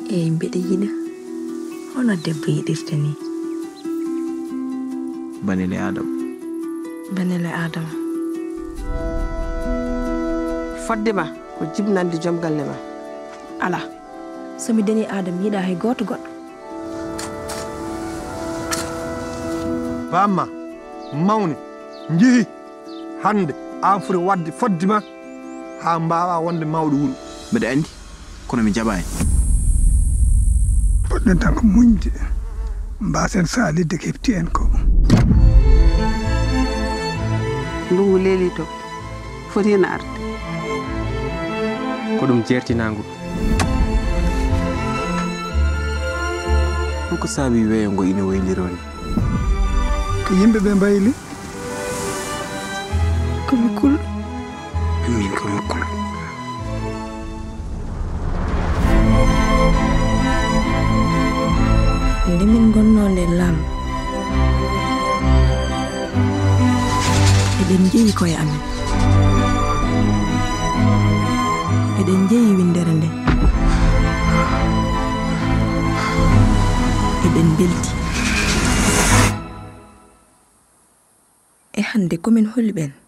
e mbeɗe yiɗa hono debbo yiɗirta ni. Banele Adam. Banele Adam. Fodde ma ko jibnande joom galle ma. Ala so mi dani Adam yiɗa hay goto goɗɗo. Bamma mawni njihi hande an foti wadde fodde ma ha mbawa wonde mawɗo wuro. Mbeɗa andi kono mi jaɓani. Poɗɗen tan ko muñde mbasen saalidde ko hefti en ko. Ndungu leeli to fotina arde. Ko ɗum jertinangu. Ko saabi weyo ngo ina waylironi. Ko yimɓe ɓe mbayli. Komi kul. Min komi kul. Nde min gonno nder lam eɗen jeeyi koye amen, eɗen jeeyi windere nde, eɗen belti. E hande komin holi ɓen